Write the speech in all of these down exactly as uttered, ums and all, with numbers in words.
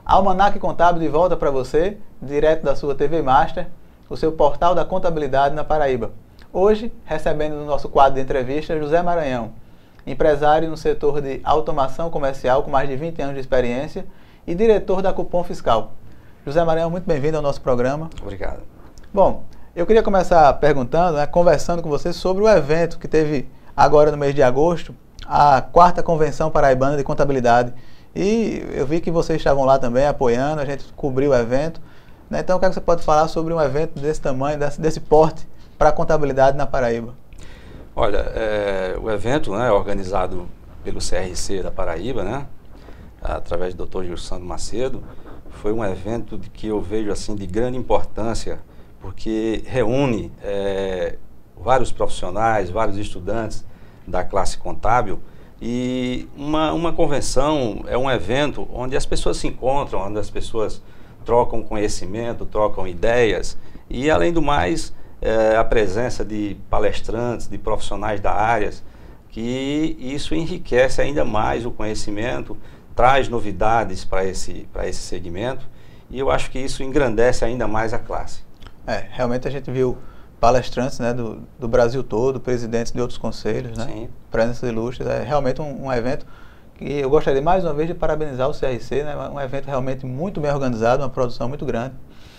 Almanac Contábil de volta para você, direto da sua T V Master, o seu portal da contabilidade na Paraíba. Hoje, recebendo no nosso quadro de entrevista, José Maranhão, empresário no setor de automação comercial com mais de vinte anos de experiência e diretor da Cupom Fiscal. José Maranhão, muito bem-vindo ao nosso programa. Obrigado. Bom, eu queria começar perguntando, né, conversando com você sobre o evento que teve agora no mês de agosto, a quarta Convenção Paraibana de Contabilidade. E eu vi que vocês estavam lá também apoiando, a gente cobriu o evento. Né? Então, o que, é que você pode falar sobre um evento desse tamanho, desse, desse porte para a contabilidade na Paraíba? Olha, é, o evento, né, organizado pelo C R C da Paraíba, né, através do doutor Gilson Macedo, foi um evento de que eu vejo assim, de grande importância, porque reúne é, vários profissionais, vários estudantes da classe contábil. E uma, uma convenção é um evento onde as pessoas se encontram, onde as pessoas trocam conhecimento, trocam ideias e, além do mais, é, a presença de palestrantes, de profissionais da área, que isso enriquece ainda mais o conhecimento, traz novidades para esse, para esse segmento e eu acho que isso engrandece ainda mais a classe. É, realmente a gente viu palestrantes, né, do, do Brasil todo, presidentes de outros conselhos, né, Sim. presenças ilustres. É realmente um, um evento que eu gostaria mais uma vez de parabenizar o C R C, né, um evento realmente muito bem organizado, uma produção muito grande.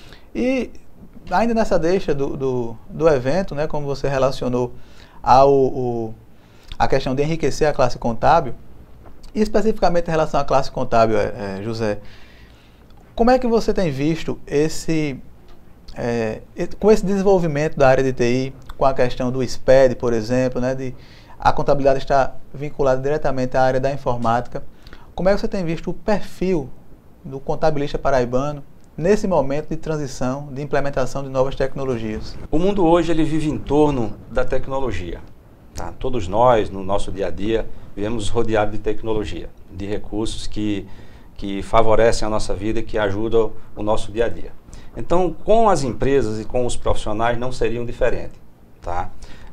E ainda nessa deixa do, do, do evento, né, como você relacionou ao, o, a questão de enriquecer a classe contábil, e especificamente em relação à classe contábil, é, é, José, como é que você tem visto esse... É, com esse desenvolvimento da área de T I, com a questão do S P E D, por exemplo, né, de a contabilidade está vinculada diretamente à área da informática, como é que você tem visto o perfil do contabilista paraibano nesse momento de transição, de implementação de novas tecnologias? O mundo hoje ele vive em torno da tecnologia. Tá? Todos nós, no nosso dia a dia, vivemos rodeados de tecnologia, de recursos que, que favorecem a nossa vida e que ajudam o nosso dia a dia. Então, com as empresas e com os profissionais não seriam diferentes, tá?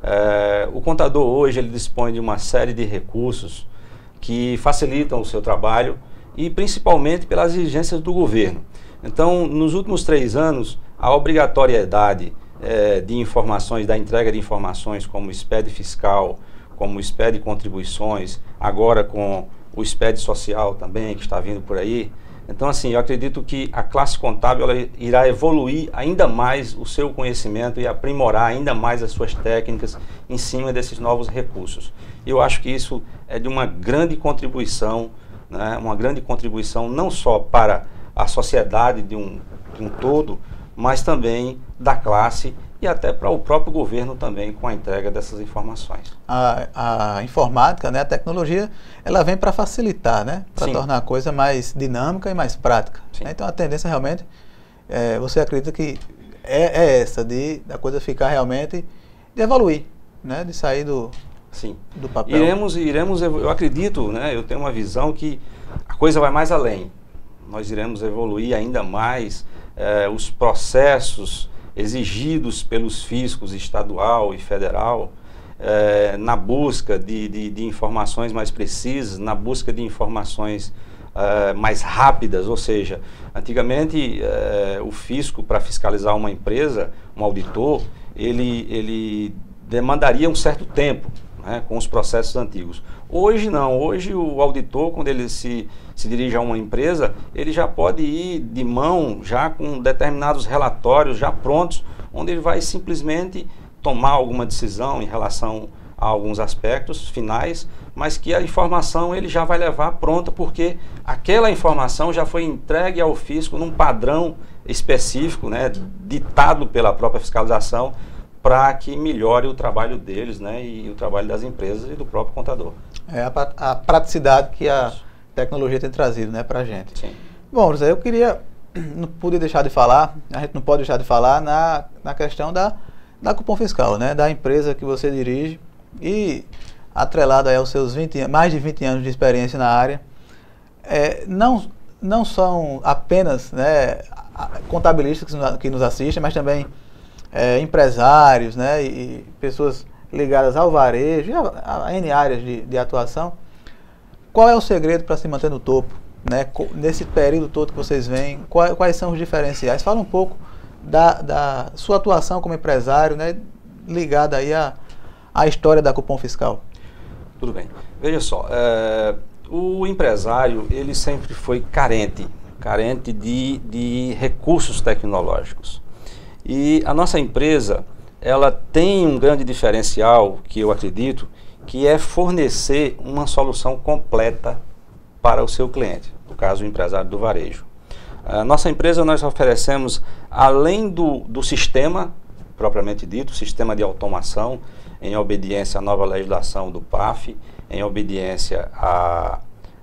É, o contador hoje ele dispõe de uma série de recursos que facilitam o seu trabalho e principalmente pelas exigências do governo. Então, nos últimos três anos, a obrigatoriedade é, de informações, da entrega de informações como o S P E D fiscal, como o S P E D contribuições, agora com o S P E D social também, que está vindo por aí. Então, assim, eu acredito que a classe contábil ela irá evoluir ainda mais o seu conhecimento e aprimorar ainda mais as suas técnicas em cima desses novos recursos. E eu acho que isso é de uma grande contribuição, né, uma grande contribuição não só para a sociedade de um, de um todo, mas também da classe e até para o próprio governo também com a entrega dessas informações. A, a informática, né, a tecnologia, ela vem para facilitar, né, para tornar a coisa mais dinâmica e mais prática. Né? Então a tendência realmente, é, você acredita que é, é essa, de a coisa ficar realmente, de evoluir, né, de sair do, Sim. do papel. Iremos, iremos, eu acredito, né, eu tenho uma visão que a coisa vai mais além. Nós iremos evoluir ainda mais é, os processos exigidos pelos fiscos estadual e federal, eh, na busca de, de, de informações mais precisas, na busca de informações eh, mais rápidas, ou seja, antigamente eh, o fisco, para fiscalizar uma empresa, um auditor, ele, ele demandaria um certo tempo, né, com os processos antigos. Hoje não, hoje o auditor, quando ele se, se dirige a uma empresa, ele já pode ir de mão, já com determinados relatórios já prontos, onde ele vai simplesmente tomar alguma decisão em relação a alguns aspectos finais, mas que a informação ele já vai levar pronta, porque aquela informação já foi entregue ao fisco num padrão específico, né, ditado pela própria fiscalização, para que melhore o trabalho deles, né, e o trabalho das empresas e do próprio contador. É a, a praticidade que a tecnologia tem trazido, né, para a gente. Sim. Bom, José, eu queria, não pude deixar de falar, a gente não pode deixar de falar na, na questão da, da Cupom Fiscal, né, da empresa que você dirige e atrelado aí aos seus vinte, mais de vinte anos de experiência na área. É, não, não são apenas, né, contabilistas que nos, que nos assistem, mas também é, empresários, né, e pessoas ligadas ao varejo, a, a N áreas de, de atuação. Qual é o segredo para se manter no topo né, nesse período todo que vocês vêm, quais, quais são os diferenciais? Fala um pouco da, da sua atuação como empresário, né, ligada aí à, à história da Cupom Fiscal. Tudo bem. Veja só, é, o empresário, ele sempre foi carente, carente de, de recursos tecnológicos. E a nossa empresa, ela tem um grande diferencial, que eu acredito, que é fornecer uma solução completa para o seu cliente, no caso o empresário do varejo. A nossa empresa, nós oferecemos, além do, do sistema, propriamente dito, sistema de automação, em obediência à nova legislação do P A F, em obediência a,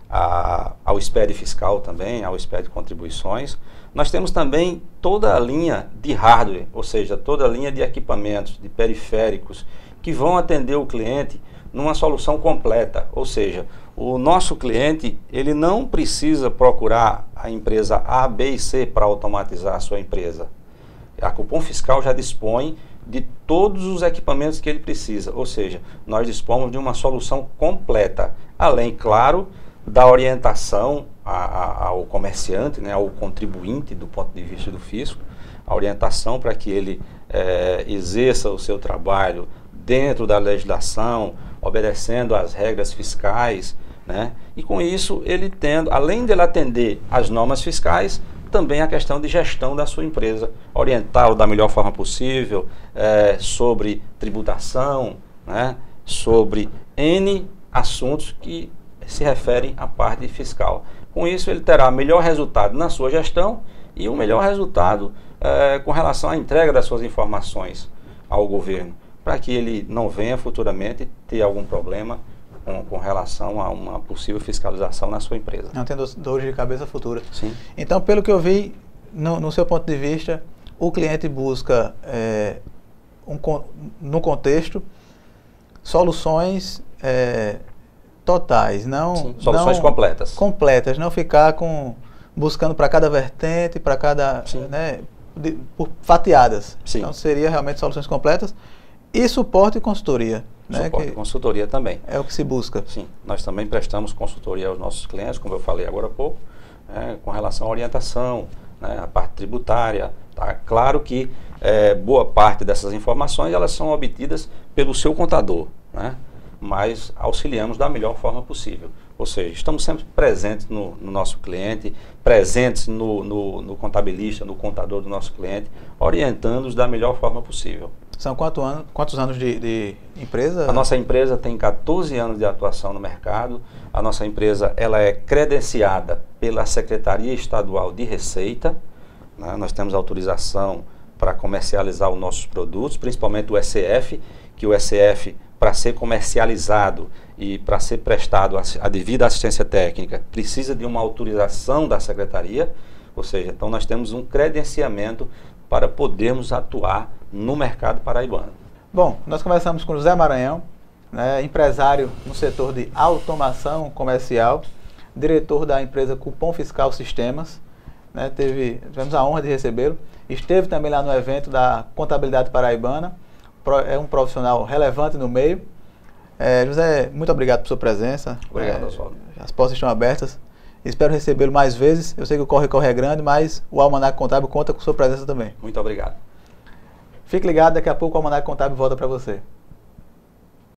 a, ao S P E D fiscal também, ao S P E D de contribuições. Nós temos também toda a linha de hardware, ou seja, toda a linha de equipamentos, de periféricos, que vão atender o cliente numa solução completa. Ou seja, o nosso cliente, ele não precisa procurar a empresa A, B e C para automatizar a sua empresa. A Cupom Fiscal já dispõe de todos os equipamentos que ele precisa, ou seja, nós dispomos de uma solução completa, além, claro, da orientação a, a, ao comerciante, né, ao contribuinte do ponto de vista do fisco, a orientação para que ele é, exerça o seu trabalho dentro da legislação, obedecendo às regras fiscais, né, e com isso ele tendo, além de ele atender às normas fiscais, também a questão de gestão da sua empresa, orientá-lo da melhor forma possível é, sobre tributação, né, sobre N assuntos que se referem à parte fiscal. Com isso ele terá melhor resultado na sua gestão e um melhor resultado é, com relação à entrega das suas informações ao governo, para que ele não venha futuramente ter algum problema Com, com relação a uma possível fiscalização na sua empresa. Não tendo dor de cabeça futura. Sim. Então, pelo que eu vi, no, no seu ponto de vista, o cliente busca, é, um, no contexto, soluções é, totais, não... Sim, soluções não, completas. Completas, não ficar com, buscando para cada vertente, para cada... Né, de, por fatiadas. Sim. Então, seria realmente soluções completas e suporte e consultoria. Suporte e consultoria também. É o que se busca. Sim, nós também prestamos consultoria aos nossos clientes, como eu falei agora há pouco, é, com relação à orientação, né, a parte tributária. Tá? Claro que é, boa parte dessas informações elas são obtidas pelo seu contador, né? Mas auxiliamos da melhor forma possível. Ou seja, estamos sempre presentes no, no nosso cliente, presentes no, no, no contabilista, no contador do nosso cliente, orientando-os da melhor forma possível. São quanto ano, quantos anos de, de empresa? A nossa empresa tem quatorze anos de atuação no mercado. A nossa empresa ela é credenciada pela Secretaria Estadual de Receita. Né? Nós temos autorização para comercializar os nossos produtos, principalmente o S F, que o S F, para ser comercializado e para ser prestado a, a devida assistência técnica, precisa de uma autorização da Secretaria. Ou seja, então nós temos um credenciamento para podermos atuar no mercado paraibano. Bom, nós conversamos com José Maranhão, né, empresário no setor de automação comercial, diretor da empresa Cupom Fiscal Sistemas, né, teve, tivemos a honra de recebê-lo, esteve também lá no evento da Contabilidade Paraibana, é um profissional relevante no meio. É, José, muito obrigado por sua presença. Obrigado, é, Oswaldo. As portas estão abertas. Espero recebê-lo mais vezes. Eu sei que o corre-corre é grande, mas o Almanac Contábil conta com sua presença também. Muito obrigado. Fique ligado, daqui a pouco o Almanac Contábil volta para você.